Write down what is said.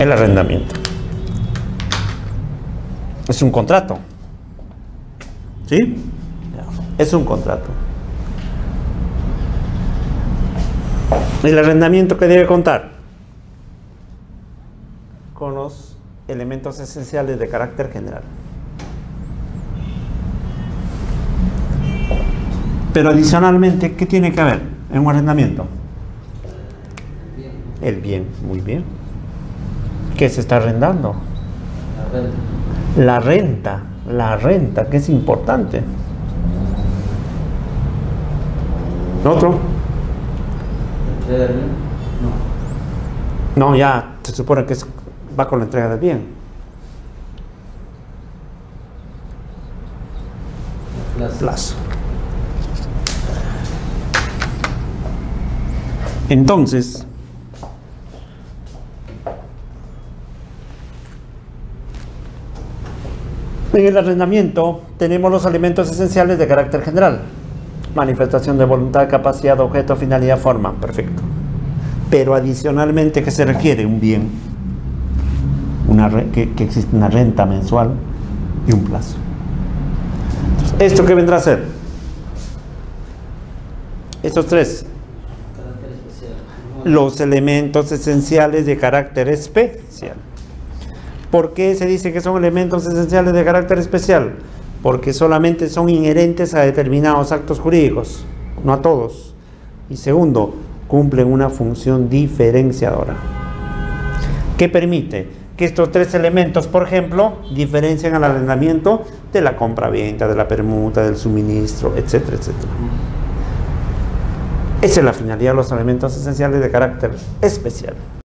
El arrendamiento. Es un contrato. ¿Sí? Es un contrato. El arrendamiento que debe contar con los elementos esenciales de carácter general. Pero adicionalmente, ¿qué tiene que haber en un arrendamiento? El bien, muy bien. ¿Qué se está arrendando? La renta, que es importante. ¿Otro? No, ya se supone que va con la entrega del bien. Plazo. Entonces, en el arrendamiento tenemos los elementos esenciales de carácter general. Manifestación de voluntad, capacidad, objeto, finalidad, forma. Perfecto. Pero adicionalmente, ¿qué se requiere? Un bien. Que existe una renta mensual y un plazo. Entonces, ¿esto qué vendrá a ser? Estos tres. Los elementos esenciales de carácter especial. ¿Por qué se dice que son elementos esenciales de carácter especial? Porque solamente son inherentes a determinados actos jurídicos, no a todos. Y segundo, cumplen una función diferenciadora. ¿Qué permite? Que estos tres elementos, por ejemplo, diferencian al arrendamiento de la compra-venta, de la permuta, del suministro, etcétera, etcétera. Esa es la finalidad de los elementos esenciales de carácter especial.